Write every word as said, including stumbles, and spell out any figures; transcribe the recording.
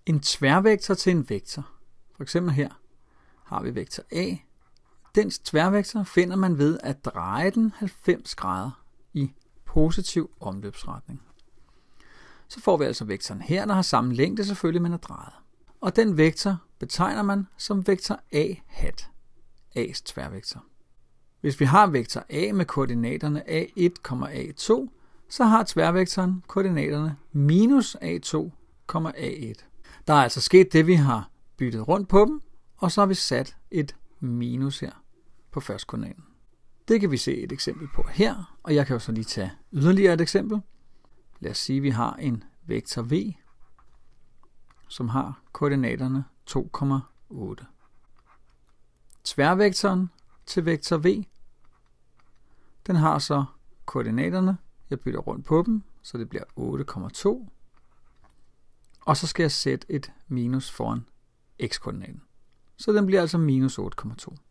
en tværvektor til en vektor. For eksempel her har vi vektor A. Dens tværvektor finder man ved at dreje den halvfems grader i positiv omløbsretning. Så får vi altså vektoren her, der har samme længde selvfølgelig, men er drejet. Og den vektor betegner man som vektor A hat, A's tværvektor. Hvis vi har vektor A med koordinaterne A et, A to, så har tværvektoren koordinaterne minus A to, A et. Der er altså sket det, vi har byttet rundt på dem, og så har vi sat et minus her på førstkoordinaten. Det kan vi se et eksempel på her, og jeg kan jo så lige tage yderligere et eksempel. Lad os sige, at vi har en vektor V, som har koordinaterne to, otte. Tværvektoren til vektor V, den har så koordinaterne, jeg bytter rundt på dem, så det bliver otte, to. Og så skal jeg sætte et minus foran x-koordinaten. Så den bliver altså minus otte, to.